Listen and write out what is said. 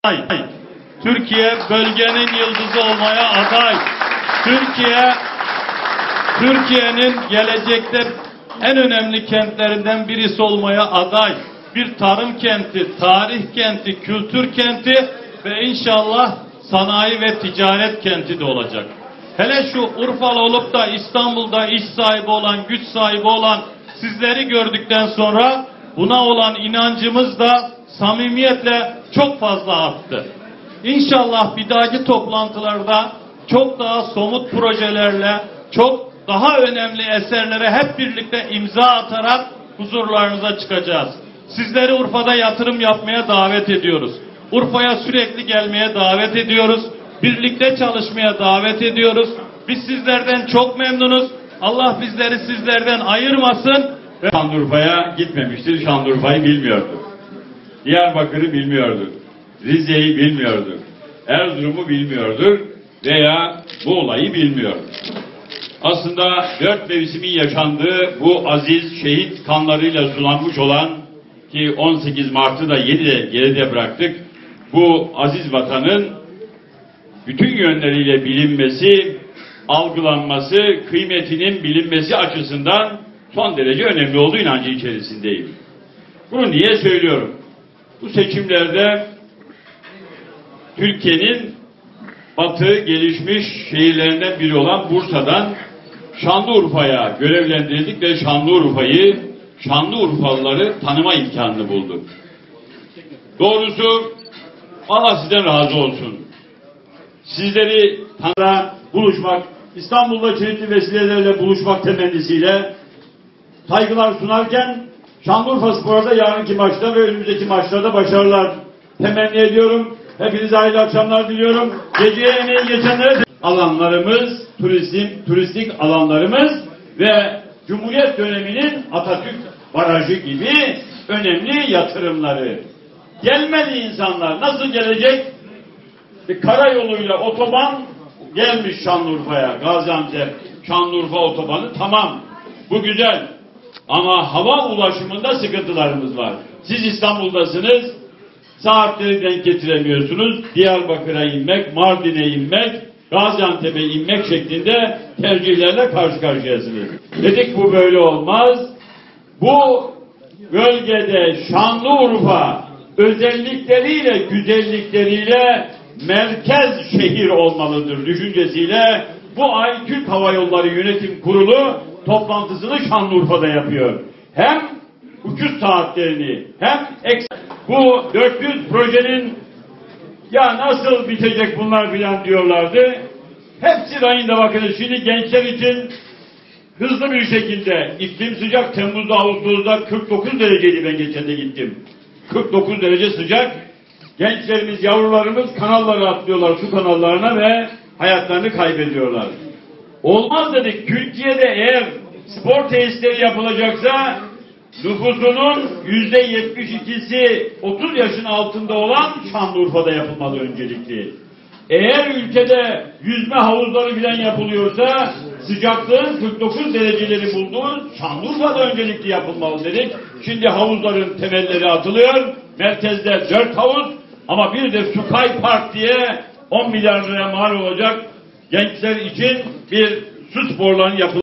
Türkiye bölgenin yıldızı olmaya aday. Türkiye'nin gelecekte en önemli kentlerinden birisi olmaya aday. Bir tarım kenti, tarih kenti, kültür kenti ve inşallah sanayi ve ticaret kenti de olacak. Hele şu Urfalı olup da İstanbul'da iş sahibi olan, güç sahibi olan sizleri gördükten sonra buna olan inancımız da samimiyetle çok fazla arttı. İnşallah bir dahaki toplantılarda çok daha somut projelerle, çok daha önemli eserlere hep birlikte imza atarak huzurlarınıza çıkacağız. Sizleri Urfa'da yatırım yapmaya davet ediyoruz. Urfa'ya sürekli gelmeye davet ediyoruz. Birlikte çalışmaya davet ediyoruz. Biz sizlerden çok memnunuz. Allah bizleri sizlerden ayırmasın. Şanlıurfa'ya gitmemiştir. Şanlıurfa'yı bilmiyordu. Diyarbakır'ı bilmiyordu. Rize'yi bilmiyordu. Erzurum'u bilmiyordur veya bu olayı bilmiyordu. Aslında 4 mevsimin yaşandığı bu aziz şehit kanlarıyla sulanmış olan ki 18 Mart'ı da geride bıraktık. Bu aziz vatanın bütün yönleriyle bilinmesi, algılanması, kıymetinin bilinmesi açısından son derece önemli olduğu inancı içerisindeyim. Bunu niye söylüyorum? Bu seçimlerde Türkiye'nin batı gelişmiş şehirlerinden biri olan Bursa'dan Şanlıurfa'ya görevlendirildik ve Şanlıurfalıları tanıma imkanını bulduk. Doğrusu Allah sizden razı olsun. Sizleri tanıda buluşmak, İstanbul'da çeşitli vesilelerle buluşmak temennisiyle saygılar sunarken Şanlıurfaspor'a da yarınki maçta ve önümüzdeki maçlarda başarılar temenni ediyorum. Hepinize hayırlı akşamlar diliyorum. Geceye emeği geçenlere alanlarımız, turistik alanlarımız ve Cumhuriyet döneminin Atatürk Barajı gibi önemli yatırımları. Gelmedi insanlar. Nasıl gelecek? Karayoluyla otoban gelmiş Şanlıurfa'ya. Gaziantep, Şanlıurfa otobanı tamam. Bu güzel. Ama hava ulaşımında sıkıntılarımız var. Siz İstanbul'dasınız. Saatleri denk getiremiyorsunuz. Diyarbakır'a inmek, Mardin'e inmek, Gaziantep'e inmek şeklinde tercihlerle karşı karşıyasınız. Dedik bu böyle olmaz. Bu bölgede Şanlıurfa özellikleriyle, güzellikleriyle merkez şehir olmalıdır düşüncesiyle bu ay Türk Hava Yolları Yönetim Kurulu toplantısını Şanlıurfa'da yapıyor. Hem uçuş saatlerini hem bu 400 projenin ya nasıl bitecek bunlar filan diyorlardı. Hepsi rayında bakınız. Şimdi gençler için hızlı bir şekilde iklim sıcak. Temmuz'da, Ağustos'da 49 dereceydi, ben geçen de gittim. 49 derece sıcak. Gençlerimiz, yavrularımız kanallara atlıyorlar, su kanallarına ve hayatlarını kaybediyorlar. Olmaz dedik. Türkiye'de eğer spor tesisleri yapılacaksa nüfusunun %72'si 30 yaşın altında olan Şanlıurfa'da yapılmalı öncelikli. Eğer ülkede yüzme havuzları filan yapılıyorsa sıcaklığın 49 dereceleri bulduğu Şanlıurfa'da öncelikli yapılmalı dedik. Şimdi havuzların temelleri atılıyor. Merkezde 4 havuz ama bir de Sky Park diye 10 milyar liraya mal olacak gençler için bir su sporlarının yapılması.